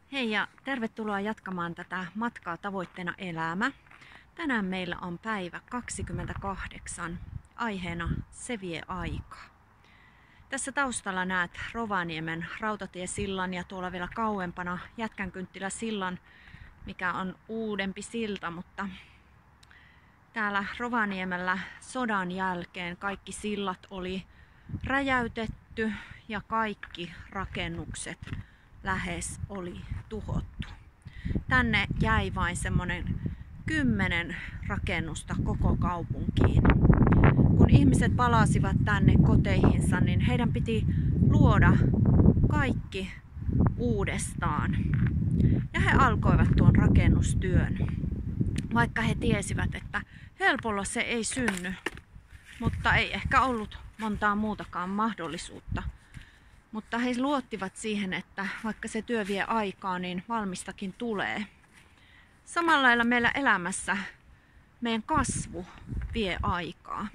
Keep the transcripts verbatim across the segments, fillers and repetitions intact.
Hei ja tervetuloa jatkamaan tätä matkaa tavoitteena elämä. Tänään meillä on päivä kaksikymmentäkahdeksan, aiheena Se vie aikaa. Tässä taustalla näet Rovaniemen rautatiesillan ja tuolla vielä kauempana Jätkänkynttilä-sillan, mikä on uudempi silta, mutta täällä Rovaniemellä sodan jälkeen kaikki sillat oli räjäytetty ja kaikki rakennukset lähes oli tuhottu. Tänne jäi vain semmonen kymmenen rakennusta koko kaupunkiin. Kun ihmiset palasivat tänne koteihinsa, niin heidän piti luoda kaikki uudestaan. Ja he alkoivat tuon rakennustyön, vaikka he tiesivät, että helpolla se ei synny, mutta ei ehkä ollut montaa muutakaan mahdollisuutta. Mutta he luottivat siihen, että vaikka se työ vie aikaa, niin valmistakin tulee. Samalla lailla meillä elämässä meidän kasvu vie aikaa.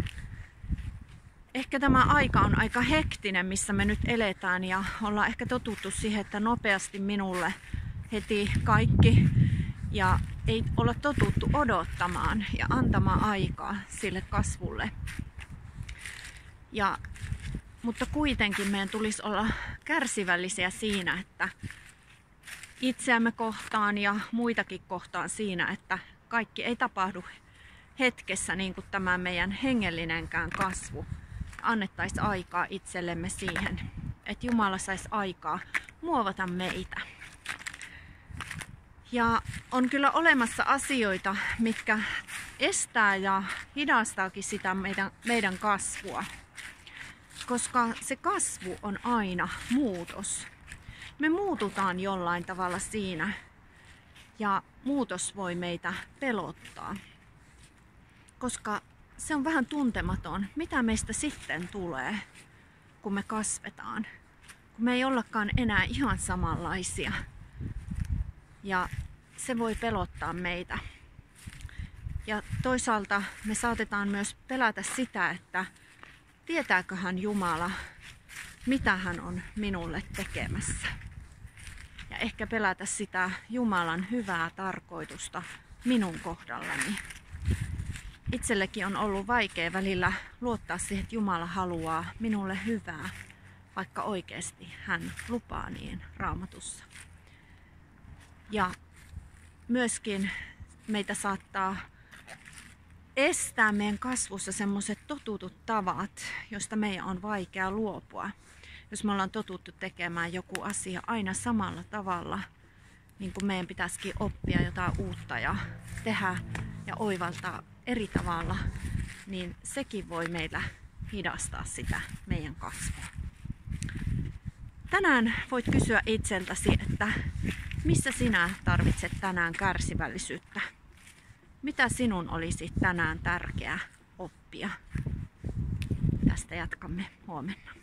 Ehkä tämä aika on aika hektinen, missä me nyt eletään, ja ollaan ehkä totuttu siihen, että nopeasti minulle heti kaikki, ja ei olla totuttu odottamaan ja antamaan aikaa sille kasvulle. Ja Mutta kuitenkin meidän tulisi olla kärsivällisiä siinä, että itseämme kohtaan ja muitakin kohtaan siinä, että kaikki ei tapahdu hetkessä niin kuin tämä meidän hengellinenkään kasvu. Annettaisiin aikaa itsellemme siihen, että Jumala saisi aikaa muovata meitä. Ja on kyllä olemassa asioita, mitkä estää ja hidastaakin sitä meidän, meidän kasvua. Koska se kasvu on aina muutos. Me muututaan jollain tavalla siinä, ja muutos voi meitä pelottaa. Koska se on vähän tuntematon, mitä meistä sitten tulee, kun me kasvetaan. Kun me ei ollakaan enää ihan samanlaisia. Ja se voi pelottaa meitä. Ja toisaalta me saatetaan myös pelätä sitä, että tietääköhän Jumala, mitä hän on minulle tekemässä. Ja ehkä pelätä sitä Jumalan hyvää tarkoitusta minun kohdallani. Itsellekin on ollut vaikea välillä luottaa siihen, että Jumala haluaa minulle hyvää, vaikka oikeasti hän lupaa niin Raamatussa. Ja myöskin meitä saattaa estää meidän kasvussa semmoiset totutut tavat, joista meidän on vaikea luopua. Jos me ollaan totuttu tekemään joku asia aina samalla tavalla, niin kuin meidän pitäisikin oppia jotain uutta ja tehdä ja oivaltaa eri tavalla, niin sekin voi meillä hidastaa sitä meidän kasvua. Tänään voit kysyä itseltäsi, että missä sinä tarvitset tänään kärsivällisyyttä? Mitä sinun olisi tänään tärkeää oppia? Tästä jatkamme huomenna.